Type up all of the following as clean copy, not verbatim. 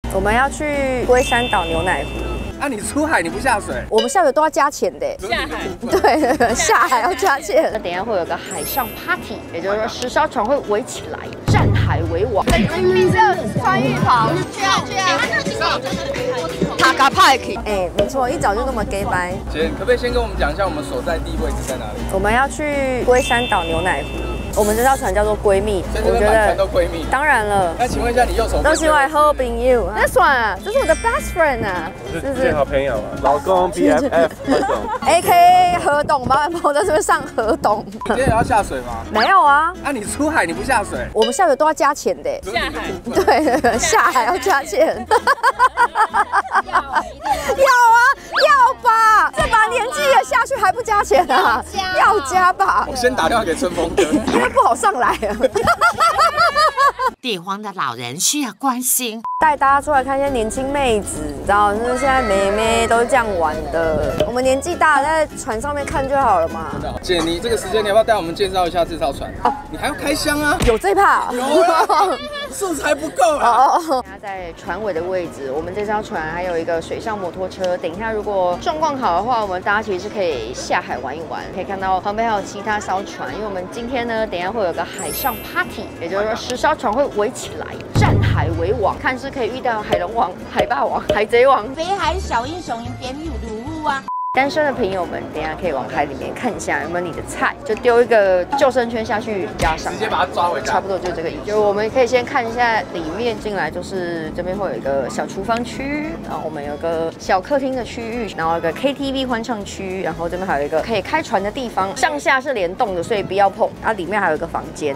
我们要去龟山岛牛奶湖。 啊，你出海你不下水？ 我们下水都要加钱的。 下海。 对，下海要加钱。 那等一下会有个海上 party， 也就是说10艘船会围起来，站海为王。绿色穿浴袍，去啊！塔卡派克。 哎，没错，一早就那么 gay 掰。 姐，可不可以先跟我们讲一下我们所在地位置在哪里？ 我们要去龟山岛牛奶湖。我们这艘船叫做闺蜜， 我觉得都闺蜜。 当然了。 那请问一下，你右手？ 都是我好朋友。那算啊，这是我的 best friend 啊。 我是最好朋友啊，老公 BFF 何董 ，AKA 何董吧，我在这边上何董。 你今天有要下水吗？ 没有啊。 啊，你出海你不下水？ 我们下水都要加钱的。 下海。 对，下海要加钱。要啊，要吧？这把年纪也下去还不加钱啊？要加吧？ 我先打电话给春风哥， 因为不好上来啊。 地荒的老人需要关心， 带大家出来看一些年轻妹子，你知道，就是现在妹妹都是这样玩的。我们年纪大了，在船上面看就好了嘛。 姐，你这个时间你要不要带我们介绍一下这艘船？哦，你还要开箱啊？ 有这趴？ 有啊，素材不够啊。 它在船尾的位置，我们这艘船还有一个水上摩托车。等一下如果状况好的话，我们大家其实是可以下海玩一玩。可以看到旁边还有其他艘船，因为我们今天呢，等一下会有个海上 party， 也就是说10艘船会围起来，站海为王，看是可以遇到海龙王、海霸王、海贼王。 北海小英雄因边有如啊。 单身的朋友们，等一下可以往海里面看一下有没有你的菜，就丢一个救生圈下去加上， 直接把它抓回来， 差不多就这个意思。就我们可以先看一下里面进来，就是这边会有一个小厨房区，然后我们有个小客厅的区域，然后有个 KTV 欢唱区，然后这边还有一个可以开船的地方，上下是联动的，所以不要碰。然后里面还有一个房间。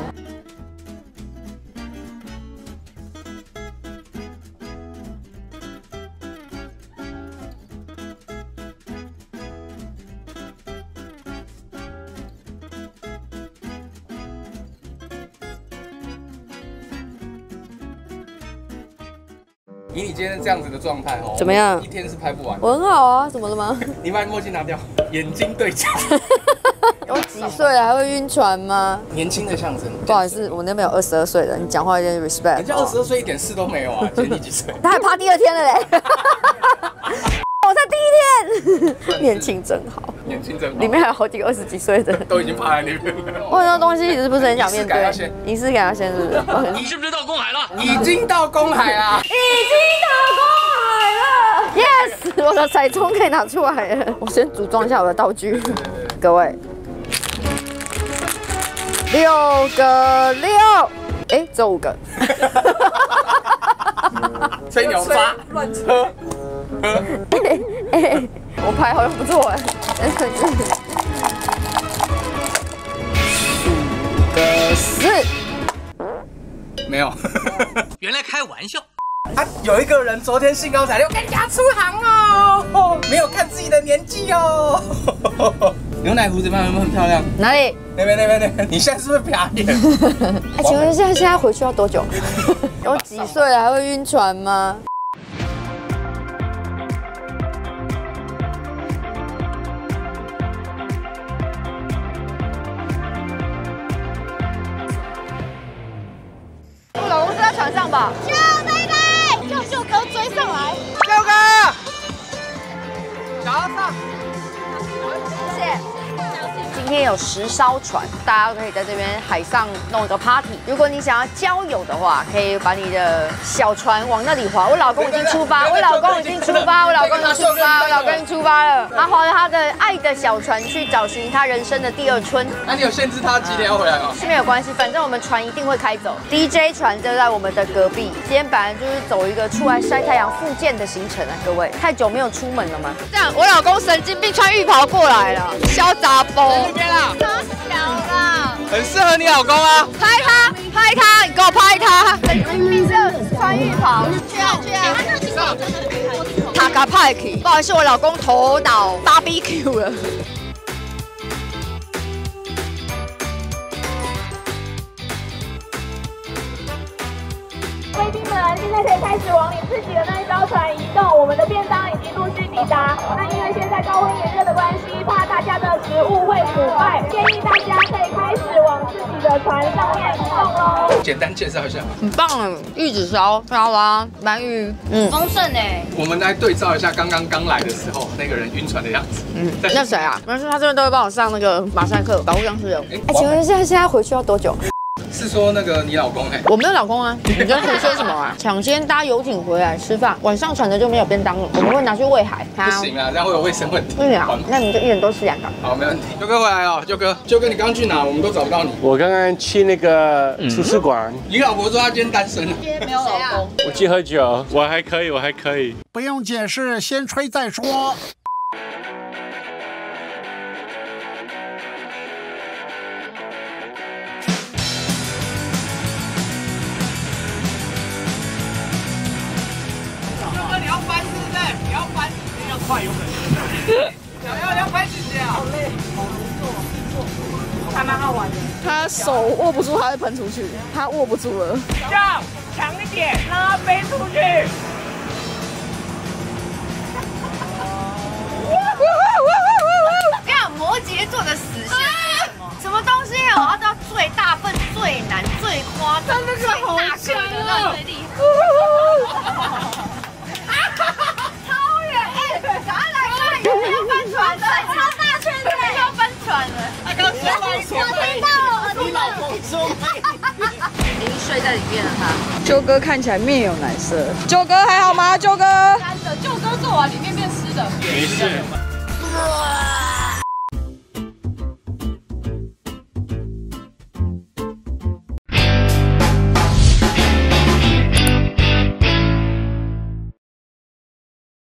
以你今天这样子的状态哦， 怎么样？ 一天是拍不完。 我很好啊，怎么了吗？ 你把墨镜拿掉，眼睛对焦。 我几岁了还会晕船吗？ 年轻的象征。 不好意思，我那边有22岁的，你讲话有点 respect。 人家22岁一点事都没有啊，今天你几岁？ 他还趴第2天了嘞。我才第1天。年轻真好。 年轻真好。 里面还有好几个20几岁的， 都已经趴在那边了。 我很多东西其实不是很想面对。仪式感要先，是不是？ 你是不是到公海了？ 已经到公海啦！ 已经到公海了 ！Yes， 我的彩钟可以拿出来了。我先组装一下我的道具。各位，6个6，哎，只有5个。 吹牛杀，乱车。 我牌好像不错哎。5个4， 没有。 原来开玩笑。 啊，有一个人昨天兴高采烈，我跟人家出航哦，没有看自己的年纪哦。牛奶湖怎么样？有没有很漂亮？ 哪里？ 那边。你现在是不是表演？ 哎，请问现在回去要多久？我几岁了还会晕船吗？我老公是在船上吧？ 救妹妹，叫秀哥追上来。 秀哥，小上。 谢谢。今天有10艘船，大家可以在这边海上弄一个 party。如果你想要交友的话，可以把你的小船往那里划。我老公已经出发，我老公已经出发了。他划着他的爱的小船去找寻他人生的第2春。 那你有限制他几点要回来吗？ 是没有关系，反正我们船一定会开走。DJ 船就在我们的隔壁。今天本来就是走一个出来晒太阳复健的行程啊，各位，太久没有出门了吗？这样，我老公神经病穿浴袍过来了，潇洒风。 这边啦， 超小啦， 很适合你老公啊。 拍他，你给我拍他。绿色穿浴袍， 去啊！ 塔卡派克。不好意思，我老公头脑 BBQ 了。 贵宾们，现在可以开始往你自己的那一艘船移动。我们的便当已经陆续抵达。那因为现在高温炎热的关系，怕大家的食物会腐败，建议大家可以开始往自己的船上面移动喽。 简单介绍一下吧。 很棒哎，玉子烧、沙拉、鳗鱼， 丰盛哎。 我们来对照一下刚来的时候那个人晕船的样子。 那谁啊？没事，他这边都会帮我上那个马赛克保护僵尸人。 哎请问现在回去要多久？ 是说那个你老公我没有老公啊，你在胡说什么啊？抢先搭游艇回来吃饭，晚上船的就没有便当了，我们会拿去喂海。 不行啊，这样会有卫生问题。 不行啊，那你就一人多吃2个。 好，没问题。舅哥回来了，舅哥，你刚去哪？我们都找不到你。 我刚刚去那个图书馆， 你老婆说她今天单身。 没有老公。 我去喝酒，我还可以。 不用解释，先吹再说。 你要翻是不是？你要翻，要快有可能。你要翻几下？好累， 还蛮好玩的。 他手握不住，他会喷出去，他握不住了。 要强一点，让它飞出去。 看摩羯座的死线是什么？什么东西哦？要到最大份、最难、最夸张、 那个好强啊！最厉害。超远！哎，赶快来看，有没有翻船的？超大圈的，要翻船了！我听到了， 你老公说已经睡在里面了他。 啾哥看起来面有难色。啾哥还好吗？啾哥。 干的，舅哥做完里面变湿的。 没事。